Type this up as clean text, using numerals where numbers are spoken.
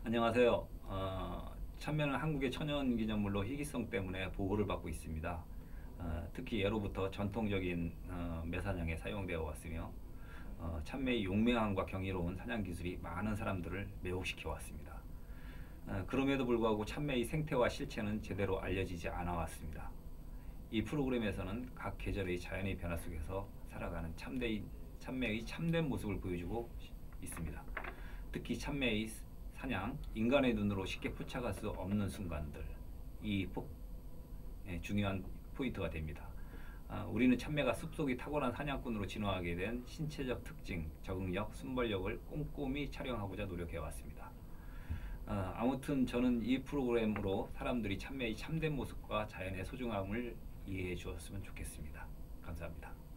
안녕하세요. 참매는 한국의 천연기념물로 희귀성 때문에 보호를 받고 있습니다. 특히 예로부터 전통적인 매사냥에 사용되어 왔으며 참매의 용맹함과 경이로운 사냥 기술이 많은 사람들을 매혹시켜 왔습니다. 그럼에도 불구하고 참매의 생태와 실체는 제대로 알려지지 않아 왔습니다. 이 프로그램에서는 각 계절의 자연의 변화 속에서 살아가는 참매의 참된 모습을 보여주고 있습니다. 특히 참매의 사냥, 인간의 눈으로 쉽게 포착할 수 없는 순간들, 중요한 포인트가 됩니다. 우리는 참매가 숲속이 타고난 사냥꾼으로 진화하게 된 신체적 특징, 적응력, 순발력을 꼼꼼히 촬영하고자 노력해왔습니다. 아무튼 저는 이 프로그램으로 사람들이 참매의 참된 모습과 자연의 소중함을 이해해 주었으면 좋겠습니다. 감사합니다.